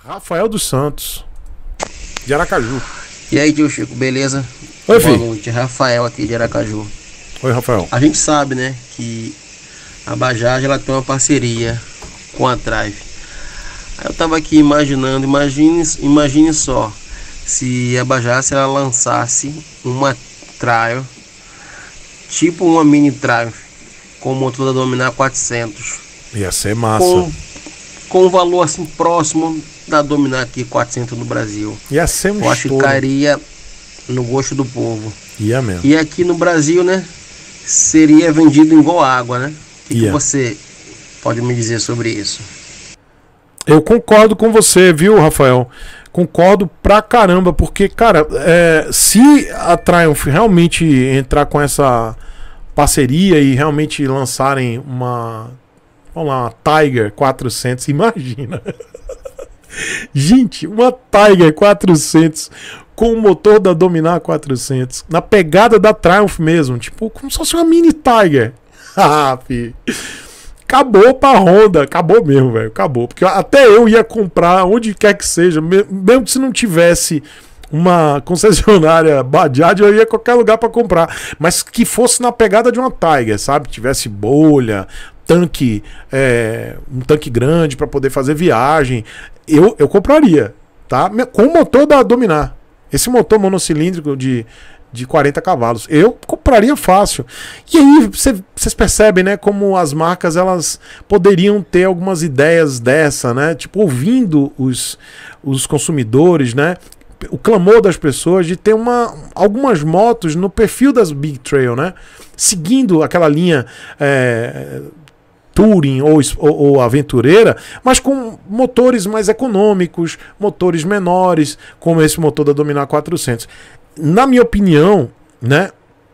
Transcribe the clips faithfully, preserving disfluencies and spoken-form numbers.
Rafael dos Santos, de Aracaju. E aí, tio Chico, beleza? Oi, Boa filho. noite, Rafael aqui de Aracaju. Oi, Rafael. A gente sabe, né, que a Bajaj ela tem uma parceria com a Drive. Aí eu tava aqui imaginando, imagine, imagine só, se a Bajaj ela lançasse uma Triumph, tipo uma Mini Triumph, com o motor da Dominar quatrocentos. Ia ser massa. Com, com um valor assim próximo da Dominar aqui quatrocentos no Brasil. Ia ser um Eu acho que estouro. cairia no gosto do povo. Ia mesmo. E aqui no Brasil, né, seria vendido igual água, né? O que, que Yeah. você pode me dizer sobre isso? Eu concordo com você, viu, Rafael? Concordo pra caramba, porque, cara, é, se a Triumph realmente entrar com essa parceria e realmente lançarem uma, vamos lá, uma Tiger quatrocentos, imagina. Gente, uma Tiger quatrocentos com o motor da Dominar quatrocentos, na pegada da Triumph mesmo, tipo, como se fosse uma mini Tiger. Ah, filho. Acabou pra Honda, acabou mesmo, velho, acabou. Porque até eu ia comprar onde quer que seja, mesmo que se não tivesse uma concessionária Bajaj, eu ia a qualquer lugar pra comprar. Mas que fosse na pegada de uma Tiger, sabe? Tivesse bolha, tanque, é, um tanque grande pra poder fazer viagem. Eu, eu compraria, tá? Com o motor da Dominar. Esse motor monocilíndrico de, de quarenta cavalos. Eu compraria fácil. E aí vocês percebem, né, como as marcas elas poderiam ter algumas ideias dessa, né? Tipo, ouvindo os, os consumidores, né? O clamor das pessoas de ter uma, algumas motos no perfil das Big Trail, né? Seguindo aquela linha é, Touring ou, ou, ou aventureira, mas com motores mais econômicos, motores menores, como esse motor da Dominar quatrocentos. Na minha opinião, né,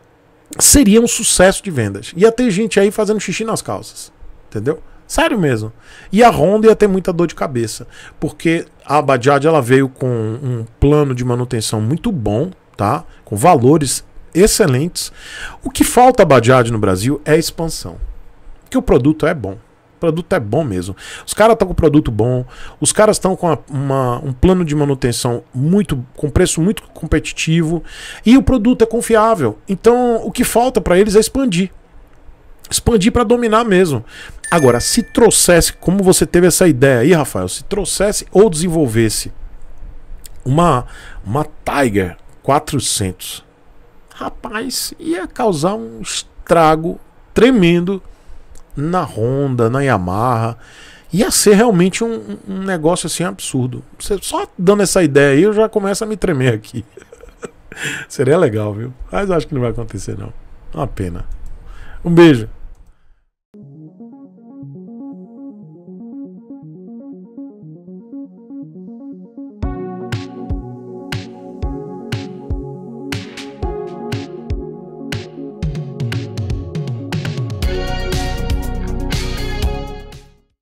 seria um sucesso de vendas. Ia ter gente aí fazendo xixi nas calças, entendeu? Sério mesmo. E a Honda ia ter muita dor de cabeça, porque a Bajaj ela veio com um plano de manutenção muito bom, tá? Com valores excelentes. O que falta a Bajaj no Brasil é expansão. Porque o produto é bom. O produto é bom mesmo. Os caras estão com produto bom. Os caras estão com uma, uma, um plano de manutenção muito, com preço muito competitivo. E o produto é confiável. Então o que falta para eles é expandir. Expandir para dominar mesmo. Agora, se trouxesse, como você teve essa ideia aí, Rafael, se trouxesse ou desenvolvesse uma, uma Tiger quatrocentos, rapaz, ia causar um estrago tremendo na Honda, na Yamaha. Ia ser realmente um, um negócio assim absurdo. Você, só dando essa ideia aí eu já começo a me tremer aqui. Seria legal, viu? Mas acho que não vai acontecer não. Uma pena. Um beijo.